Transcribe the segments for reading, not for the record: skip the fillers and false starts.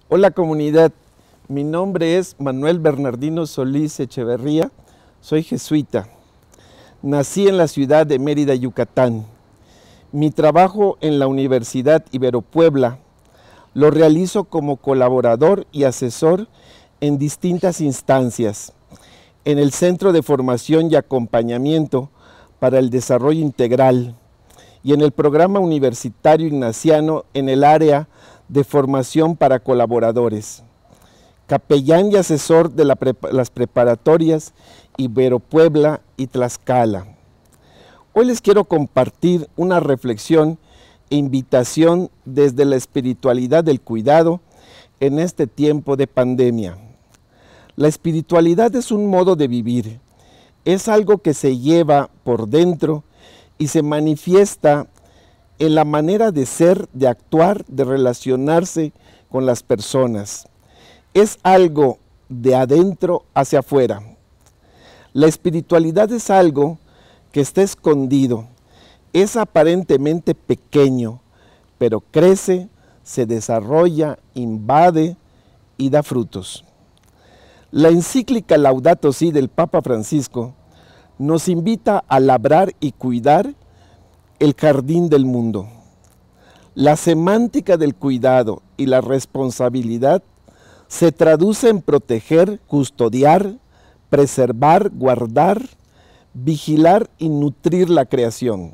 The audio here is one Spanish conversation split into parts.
Hola comunidad, mi nombre es Manuel Bernardino Solís Echeverría, soy jesuita. Nací en la ciudad de Mérida, Yucatán. Mi trabajo en la Universidad Ibero-Puebla lo realizo como colaborador y asesor en distintas instancias, en el Centro de Formación y Acompañamiento para el Desarrollo Integral y en el Programa Universitario Ignaciano en el área de formación para colaboradores, capellán y asesor de las preparatorias Ibero-Puebla y Tlaxcala. Hoy les quiero compartir una reflexión e invitación desde la espiritualidad del cuidado en este tiempo de pandemia. La espiritualidad es un modo de vivir, es algo que se lleva por dentro y se manifiesta en la manera de ser, de actuar, de relacionarse con las personas. Es algo de adentro hacia afuera. La espiritualidad es algo que está escondido, es aparentemente pequeño, pero crece, se desarrolla, invade y da frutos. La encíclica Laudato Si del Papa Francisco nos invita a labrar y cuidar el jardín del mundo. La semántica del cuidado y la responsabilidad se traduce en proteger, custodiar, preservar, guardar, vigilar y nutrir la creación.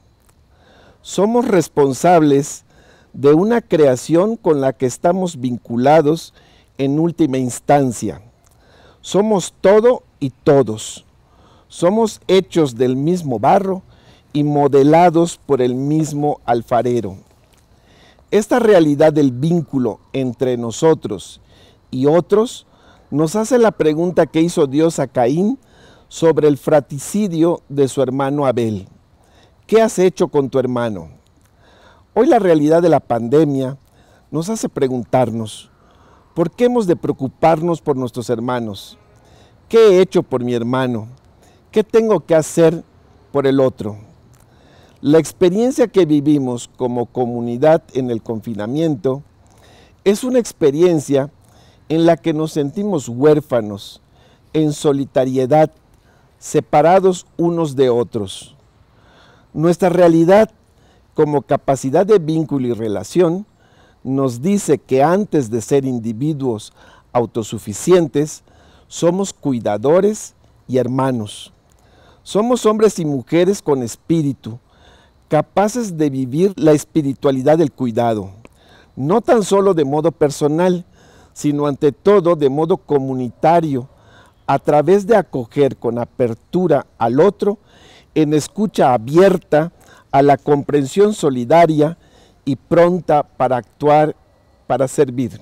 Somos responsables de una creación con la que estamos vinculados en última instancia. Somos todo y todos. Somos hechos del mismo barro y modelados por el mismo alfarero. Esta realidad del vínculo entre nosotros y otros nos hace la pregunta que hizo Dios a Caín sobre el fratricidio de su hermano Abel. ¿Qué has hecho con tu hermano? Hoy la realidad de la pandemia nos hace preguntarnos, ¿por qué hemos de preocuparnos por nuestros hermanos? ¿Qué he hecho por mi hermano? ¿Qué tengo que hacer por el otro? La experiencia que vivimos como comunidad en el confinamiento es una experiencia en la que nos sentimos huérfanos, en solitariedad, separados unos de otros. Nuestra realidad como capacidad de vínculo y relación nos dice que antes de ser individuos autosuficientes, somos cuidadores y hermanos. Somos hombres y mujeres con espíritu, capaces de vivir la espiritualidad del cuidado, no tan solo de modo personal, sino ante todo de modo comunitario, a través de acoger con apertura al otro, en escucha abierta a la comprensión solidaria y pronta para actuar, para servir.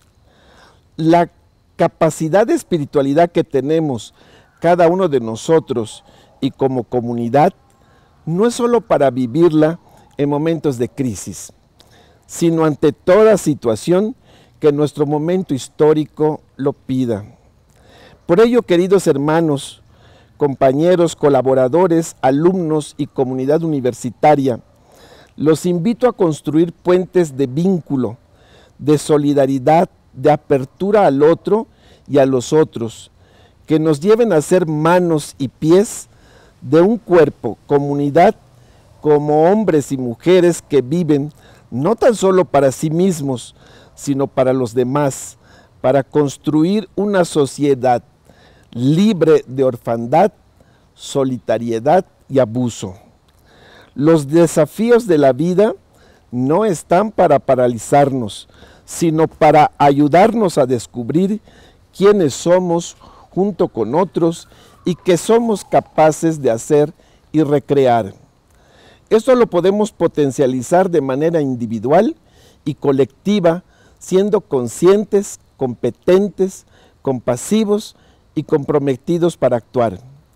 La capacidad de espiritualidad que tenemos cada uno de nosotros y como comunidad no es solo para vivirla en momentos de crisis, sino ante toda situación que nuestro momento histórico lo pida. Por ello, queridos hermanos, compañeros, colaboradores, alumnos y comunidad universitaria, los invito a construir puentes de vínculo, de solidaridad, de apertura al otro y a los otros, que nos lleven a ser manos y pies de un cuerpo, comunidad, como hombres y mujeres que viven no tan solo para sí mismos, sino para los demás, para construir una sociedad libre de orfandad, solitariedad y abuso. Los desafíos de la vida no están para paralizarnos, sino para ayudarnos a descubrir quiénes somos junto con otros y que somos capaces de hacer y recrear. Esto lo podemos potencializar de manera individual y colectiva, siendo conscientes, competentes, compasivos y comprometidos para actuar.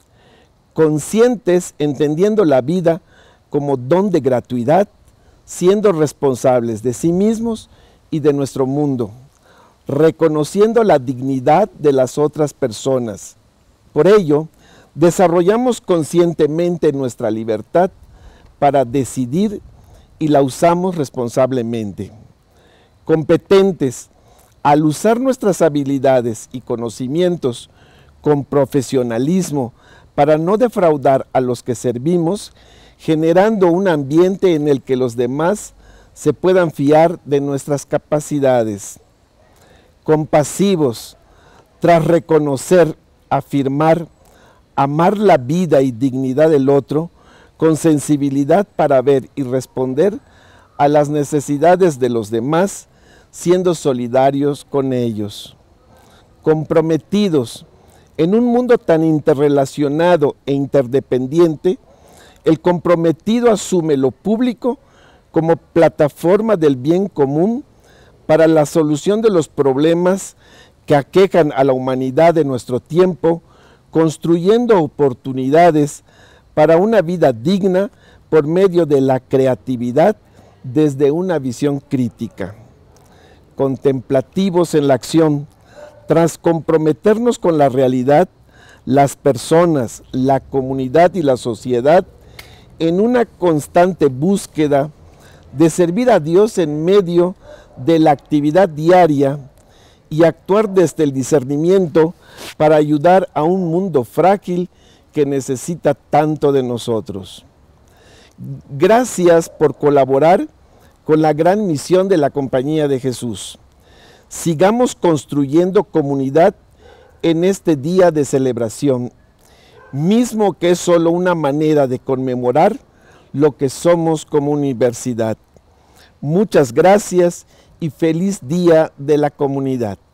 Conscientes entendiendo la vida como don de gratuidad, siendo responsables de sí mismos y de nuestro mundo, reconociendo la dignidad de las otras personas. Por ello, desarrollamos conscientemente nuestra libertad para decidir y la usamos responsablemente. Competentes, Al usar nuestras habilidades y conocimientos con profesionalismo para no defraudar a los que servimos, generando un ambiente en el que los demás se puedan fiar de nuestras capacidades. Compasivos, tras reconocer, afirmar, amar la vida y dignidad del otro, con sensibilidad para ver y responder a las necesidades de los demás, siendo solidarios con ellos. Comprometidos, en un mundo tan interrelacionado e interdependiente, el comprometido asume lo público como plataforma del bien común para la solución de los problemas que aquejan a la humanidad de nuestro tiempo, construyendo oportunidades para una vida digna por medio de la creatividad desde una visión crítica. Contemplativos en la acción, tras comprometernos con la realidad, las personas, la comunidad y la sociedad, en una constante búsqueda de servir a Dios en medio de la actividad diaria y actuar desde el discernimiento para ayudar a un mundo frágil que necesita tanto de nosotros. Gracias por colaborar con la gran misión de la Compañía de Jesús. Sigamos construyendo comunidad en este día de celebración, mismo que es solo una manera de conmemorar lo que somos como universidad. Muchas gracias y feliz Día de la Comunidad.